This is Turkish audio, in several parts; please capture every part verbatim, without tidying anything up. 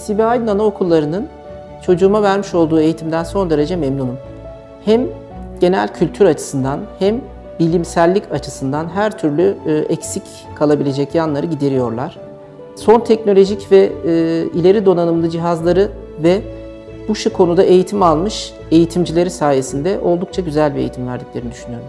Nesibe Aydın Anaokulları'nın çocuğuma vermiş olduğu eğitimden son derece memnunum. Hem genel kültür açısından hem bilimsellik açısından her türlü eksik kalabilecek yanları gideriyorlar. Son teknolojik ve ileri donanımlı cihazları ve bu şu konuda eğitim almış eğitimcileri sayesinde oldukça güzel bir eğitim verdiklerini düşünüyorum.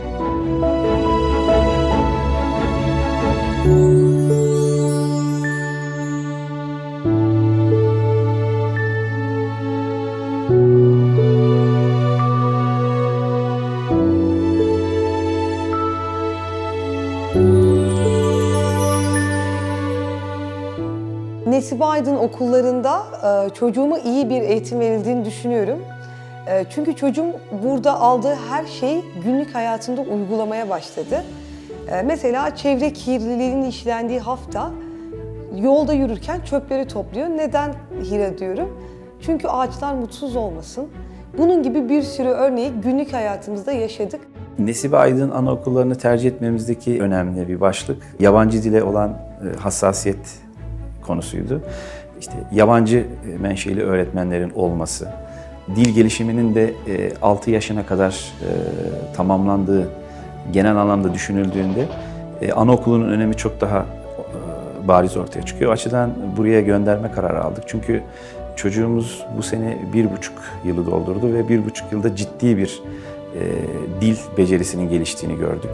Nesibe Aydın okullarında çocuğuma iyi bir eğitim verildiğini düşünüyorum. Çünkü çocuğum burada aldığı her şeyi günlük hayatında uygulamaya başladı. Mesela çevre kirliliğinin işlendiği hafta yolda yürürken çöpleri topluyor. Neden Hira diyorum? Çünkü ağaçlar mutsuz olmasın. Bunun gibi bir sürü örneği günlük hayatımızda yaşadık. Nesibe Aydın Anaokullarını tercih etmemizdeki önemli bir başlık yabancı dile olan hassasiyet konusuydu. İşte yabancı menşeli öğretmenlerin olması, dil gelişiminin de altı yaşına kadar tamamlandığı genel anlamda düşünüldüğünde anaokulunun önemi çok daha bariz ortaya çıkıyor. O açıdan buraya gönderme kararı aldık. Çünkü çocuğumuz bu sene bir buçuk yılı doldurdu ve bir buçuk yılda ciddi bir dil becerisinin geliştiğini gördük.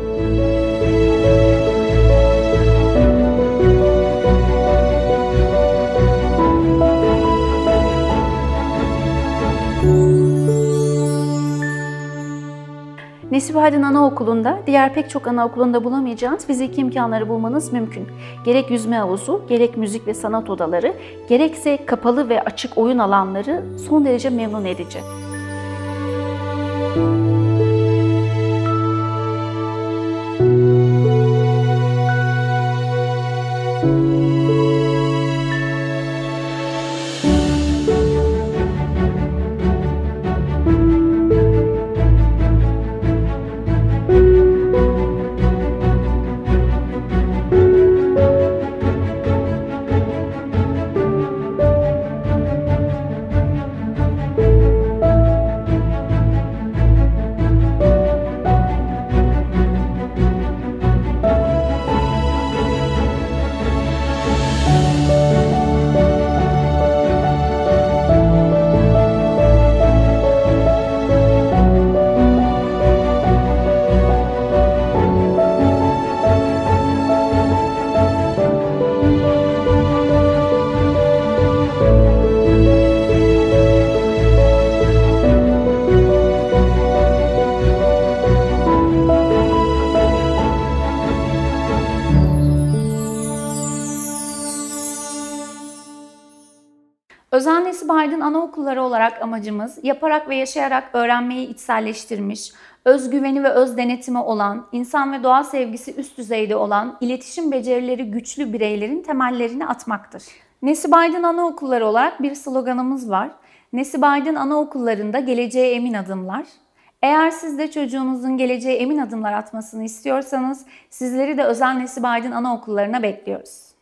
Nesibe Aydın Anaokulu'nda diğer pek çok anaokulunda bulamayacağınız fiziki imkanları bulmanız mümkün. Gerek yüzme havuzu, gerek müzik ve sanat odaları, gerekse kapalı ve açık oyun alanları son derece memnun edici. Özel Nesibe Aydın Anaokulları olarak amacımız, yaparak ve yaşayarak öğrenmeyi içselleştirmiş, özgüveni ve öz denetimi olan, insan ve doğa sevgisi üst düzeyde olan, iletişim becerileri güçlü bireylerin temellerini atmaktır. Nesibe Aydın Anaokulları olarak bir sloganımız var. Nesibe Aydın Anaokullarında geleceğe emin adımlar. Eğer siz de çocuğunuzun geleceğe emin adımlar atmasını istiyorsanız, sizleri de Özel Nesibe Aydın Anaokullarına bekliyoruz.